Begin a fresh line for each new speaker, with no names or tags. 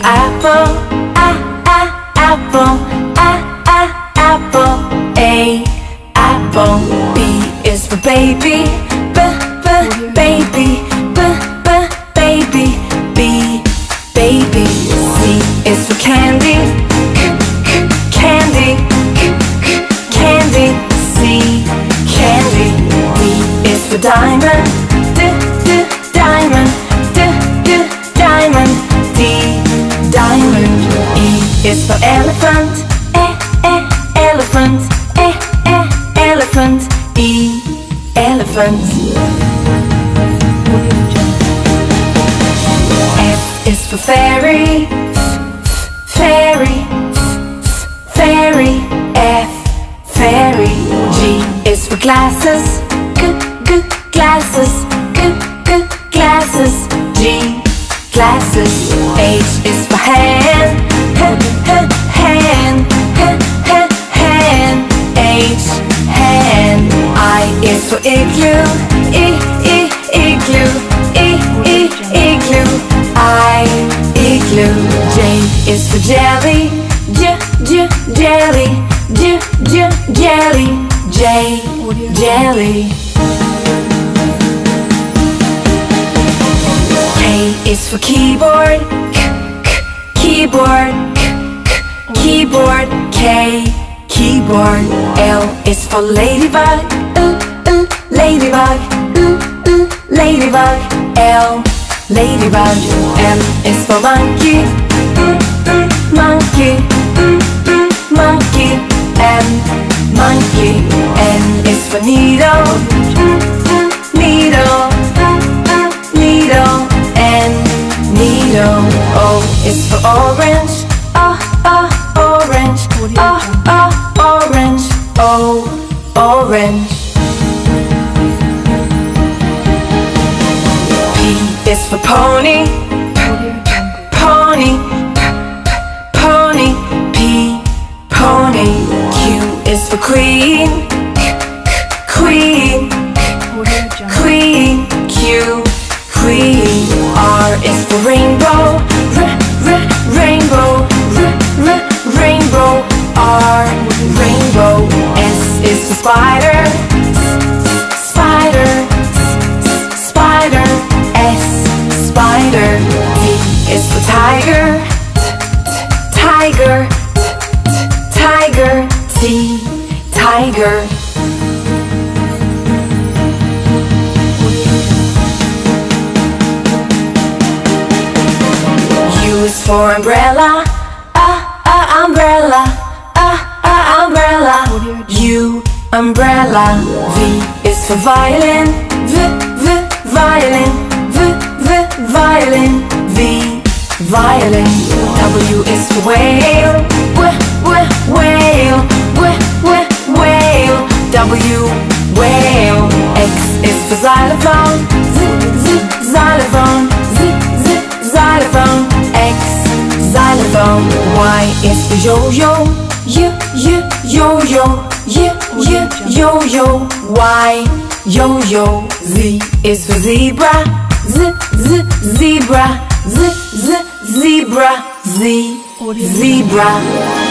apple, apple, apple. A, apple. B is for baby, baby, baby. B, baby. C is for candy, candy, candy. C, candy. D is for diamond, diamond, diamond. D, diamond. E is for elephant, elephant, elephant. E, elephant. F is for fairy, fairy, fairy. F, fairy. G is for glasses, glasses, glasses. G, glasses. H is for hand, hand, hand. H, hand. I is for igloo, igloo, igloo. I, igloo. J is for jelly, jelly, jelly. J, jelly. K is for keyboard, keyboard, keyboard. K, keyboard. L is for ladybug, ladybug, ladybug. L, ladybug. M is for monkey, monkey, monkey. M, monkey. N is for needle, needle, needle. N, needle. O is for orange, orange, orange. O, orange. P is for pony, pony, pony. P, pony. Q is for queen, queen, queen. Q, queen. R is for rainbow, rainbow, rainbow. R, rainbow. S is for spider, spider, spider. S, spider. T is for tiger, tiger, tiger. T, tiger. U is for umbrella, umbrella, umbrella. U, umbrella. V is for violin, violin, violin. V, violin. W is for whale, whale, whale. W, whale. X is for xylophone, xylophone, xylophone. X, xylophone. Y is for yo-yo, yo-yo, yo-yo. Y, yo-yo. Z is for zebra, zebra, zebra. Z, zebra.